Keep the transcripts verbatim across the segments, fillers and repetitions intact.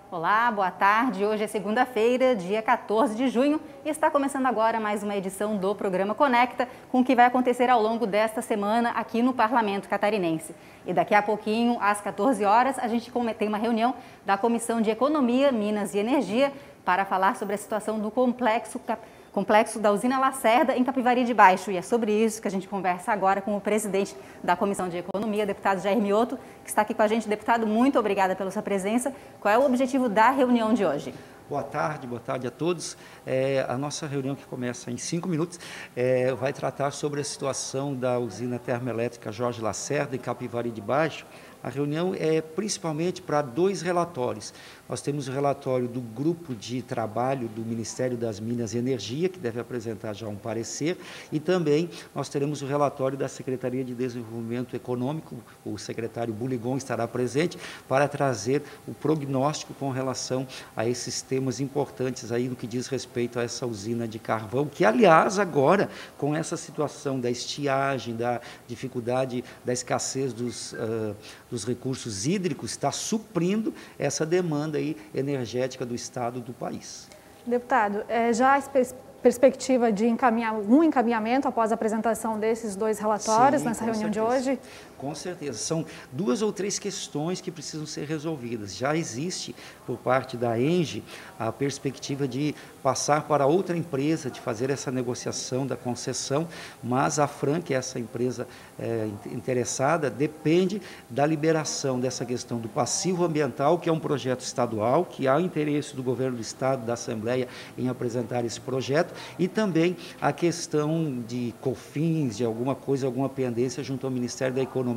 Olá, boa tarde. Hoje é segunda-feira, dia quatorze de junho, e está começando agora mais uma edição do programa Conecta, com o que vai acontecer ao longo desta semana aqui no Parlamento Catarinense. E daqui a pouquinho, às quatorze horas, a gente tem uma reunião da Comissão de Economia, Minas e Energia para falar sobre a situação do complexo Complexo da usina Lacerda, em Capivari de Baixo. E é sobre isso que a gente conversa agora com o presidente da Comissão de Economia, deputado Jair Mioto, que está aqui com a gente. Deputado, muito obrigada pela sua presença. Qual é o objetivo da reunião de hoje? Boa tarde, boa tarde a todos. É, a nossa reunião, que começa em cinco minutos, é, vai tratar sobre a situação da usina termoelétrica Jorge Lacerda, em Capivari de Baixo. A reunião é principalmente para dois relatórios. Nós temos o relatório do Grupo de Trabalho do Ministério das Minas e Energia, que deve apresentar já um parecer, e também nós teremos o relatório da Secretaria de Desenvolvimento Econômico, o secretário Buligon estará presente, para trazer o prognóstico com relação a esses temas importantes aí no que diz respeito a essa usina de carvão, que, aliás, agora, com essa situação da estiagem, da dificuldade, da escassez dos, uh, dos recursos hídricos, está suprindo essa demanda aí energética do Estado do país. Deputado, é, já a perspectiva de encaminhar, um encaminhamento após a apresentação desses dois relatórios Sim, nessa reunião certeza. de hoje? Com certeza. São duas ou três questões que precisam ser resolvidas. Já existe, por parte da ENGIE, a perspectiva de passar para outra empresa, de fazer essa negociação da concessão, mas a Fran, que é essa empresa é, interessada, depende da liberação dessa questão do passivo ambiental, que é um projeto estadual, que há interesse do governo do Estado, da Assembleia, em apresentar esse projeto, e também a questão de COFINS, de alguma coisa, alguma pendência junto ao Ministério da Economia,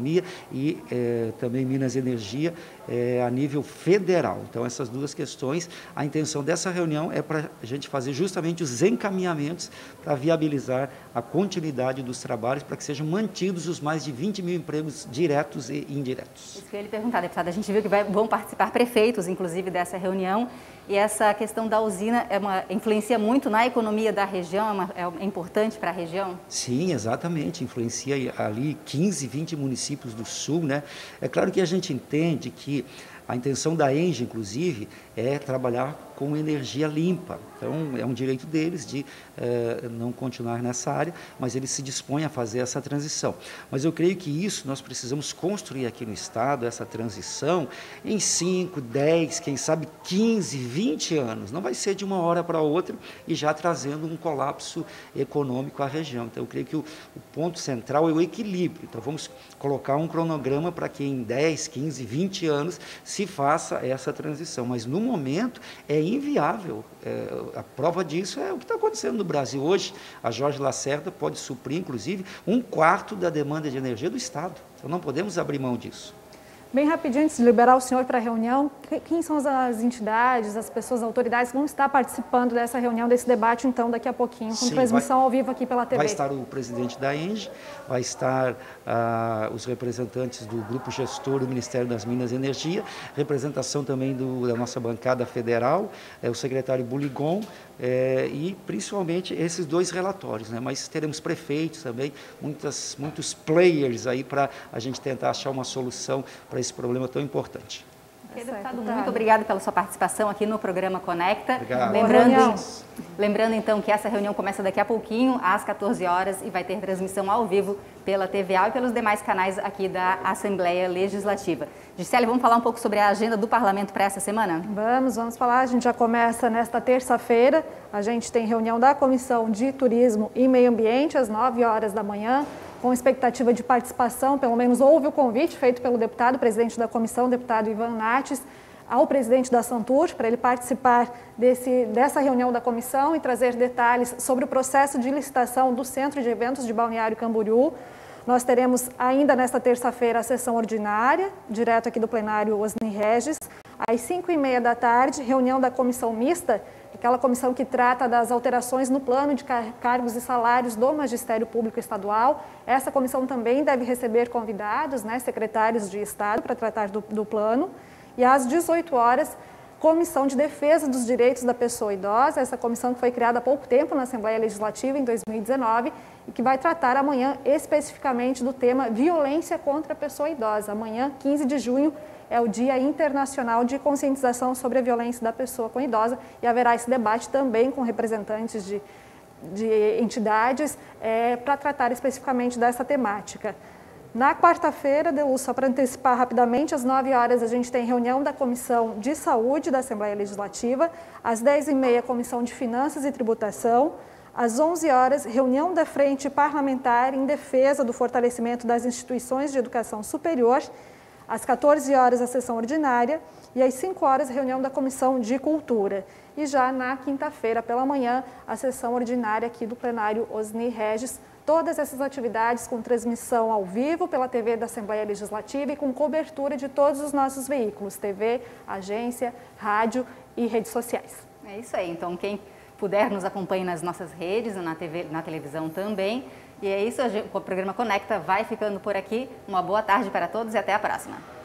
e eh, também Minas e Energia eh, a nível federal. Então, essas duas questões, a intenção dessa reunião é para a gente fazer justamente os encaminhamentos para viabilizar a continuidade dos trabalhos, para que sejam mantidos os mais de vinte mil empregos diretos e indiretos. Isso que eu ia lhe perguntar, deputada. A gente viu que vai, vão participar prefeitos, inclusive, dessa reunião, e essa questão da usina é uma, influencia muito na economia da região, é, uma, é importante para a região? Sim, exatamente, influencia ali quinze, vinte municípios do sul, né? É claro que a gente entende que a intenção da ENGIE, inclusive, é trabalhar com energia limpa. Então, é um direito deles de eh, não continuar nessa área, mas eles se dispõem a fazer essa transição. Mas eu creio que isso nós precisamos construir aqui no Estado, essa transição, em cinco, dez, quem sabe quinze, vinte anos. Não vai ser de uma hora para outra e já trazendo um colapso econômico à região. Então, eu creio que o, o ponto central é o equilíbrio. Então, vamos colocar um cronograma para que em dez, quinze, vinte anos se faça essa transição. Mas, no momento, é inviável. É, a prova disso é o que está acontecendo no Brasil hoje. A Jorge Lacerda pode suprir, inclusive, um quarto da demanda de energia do Estado. Então, não podemos abrir mão disso. Bem rapidinho, antes de liberar o senhor para a reunião, quem são as entidades, as pessoas, as autoridades que vão estar participando dessa reunião, desse debate, então, daqui a pouquinho, com Sim, transmissão vai, ao vivo aqui pela T V? Vai estar o presidente da ENGIE, vai estar ah, os representantes do Grupo Gestor do Ministério das Minas e Energia, representação também do, da nossa bancada federal, é, o secretário Buligon, é, e principalmente esses dois relatórios, né? Mas teremos prefeitos também, muitas, muitos players aí para a gente tentar achar uma solução para esse problema tão importante. Okay, deputado, muito obrigada pela sua participação aqui no programa Conecta. Obrigado. Lembrando, lembrando então que essa reunião começa daqui a pouquinho, às quatorze horas, e vai ter transmissão ao vivo pela T V A e pelos demais canais aqui da Assembleia Legislativa. Gisele, vamos falar um pouco sobre a agenda do Parlamento para essa semana? Vamos, vamos falar. A gente já começa nesta terça-feira. A gente tem reunião da Comissão de Turismo e Meio Ambiente, às nove horas da manhã. Com expectativa de participação, pelo menos houve o convite feito pelo deputado, presidente da comissão, deputado Ivan Nates, ao presidente da Santur, para ele participar desse, dessa reunião da comissão e trazer detalhes sobre o processo de licitação do Centro de Eventos de Balneário Camboriú. Nós teremos ainda nesta terça-feira a sessão ordinária, direto aqui do plenário Osni Regis, às cinco e meia da tarde, reunião da comissão mista, aquela comissão que trata das alterações no plano de cargos e salários do Magistério Público Estadual. Essa comissão também deve receber convidados, né, secretários de Estado, para tratar do, do plano. E às dezoito horas, Comissão de Defesa dos Direitos da Pessoa Idosa, essa comissão que foi criada há pouco tempo na Assembleia Legislativa, em dois mil e dezenove, e que vai tratar amanhã especificamente do tema violência contra a pessoa idosa. Amanhã, quinze de junho, é o Dia Internacional de Conscientização sobre a Violência da Pessoa com Idosa e haverá esse debate também com representantes de, de entidades é, para tratar especificamente dessa temática. Na quarta-feira, Deluz, só para antecipar rapidamente, às nove horas a gente tem reunião da Comissão de Saúde da Assembleia Legislativa, às dez e meia, Comissão de Finanças e Tributação, às onze horas, reunião da Frente Parlamentar em defesa do fortalecimento das instituições de educação superior, às quatorze horas, a sessão ordinária e às cinco horas, reunião da Comissão de Cultura. E já na quinta-feira, pela manhã, a sessão ordinária aqui do plenário Osni Regis. Todas essas atividades com transmissão ao vivo pela T V da Assembleia Legislativa e com cobertura de todos os nossos veículos, T V, agência, rádio e redes sociais. É isso aí, então quem puder nos acompanhe nas nossas redes, na T V, na televisão também. E é isso, o programa Conecta vai ficando por aqui. Uma boa tarde para todos e até a próxima.